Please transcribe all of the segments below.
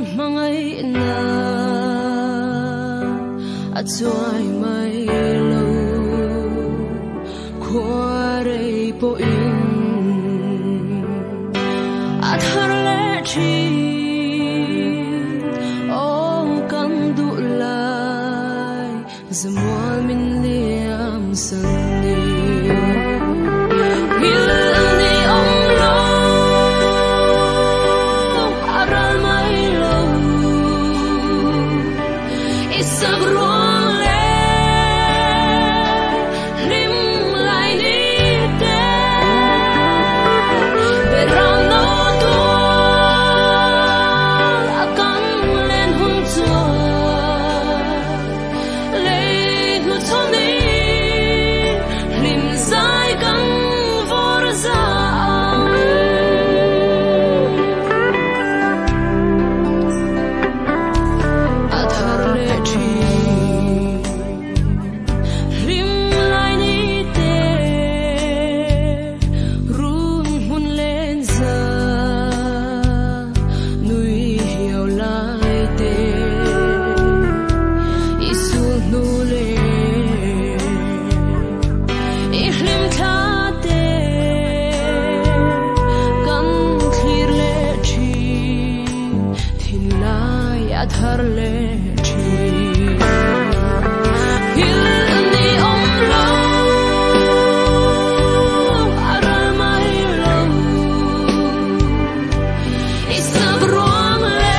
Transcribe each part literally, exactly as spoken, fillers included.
mangai na a chuai mai lo khuarei po in a thar le chi o kan du lai zamwal min liam san ni wil ni ong lo aral mai lo isag ruang le lim lai ni te berang no to akan len hung chua le nu chon ni lim sai kang vor za athar le chi lim lai ni te run hun len za nui hiao lai te isu nu le ihlim tha te kan thlir le chi thin lai athar le chi hil ni om lo aral mai lo isag ruang le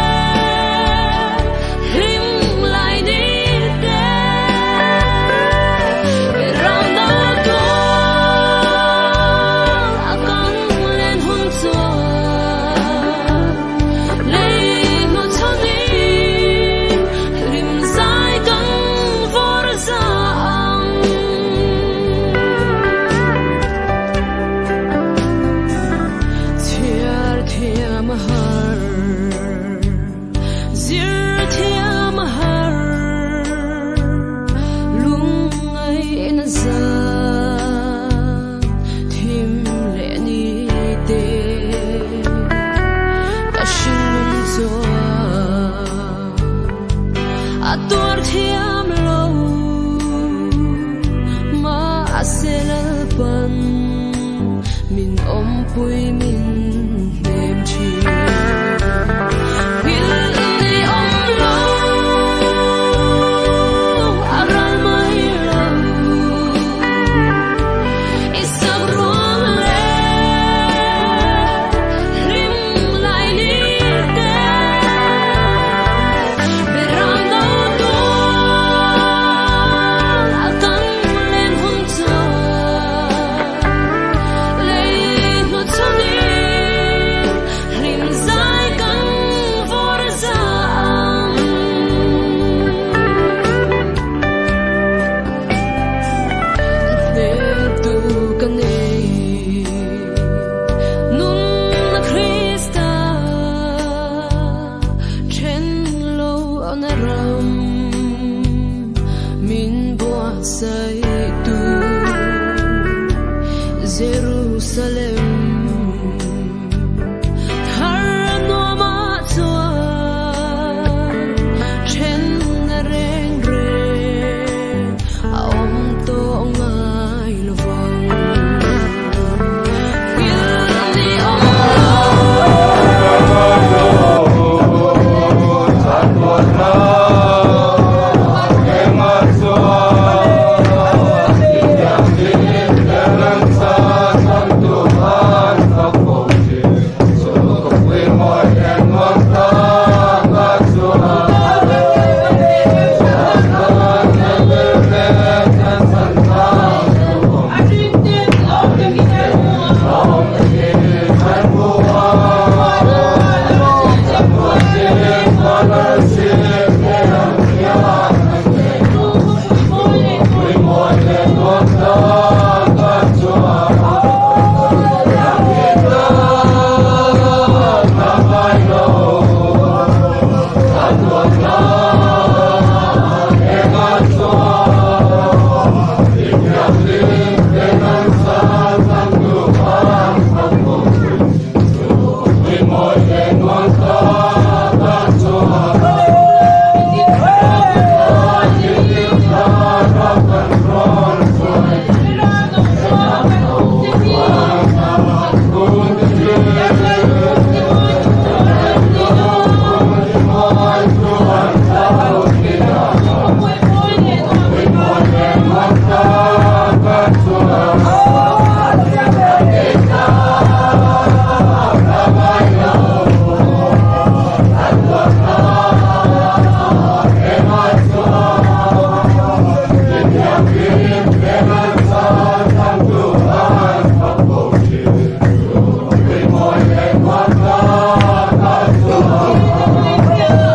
lim lai ni te berang na to akan len hun chua le no chon ni lim sai Hãy subscribe cho kênh Ghiền Mì Gõ để không bỏ lỡ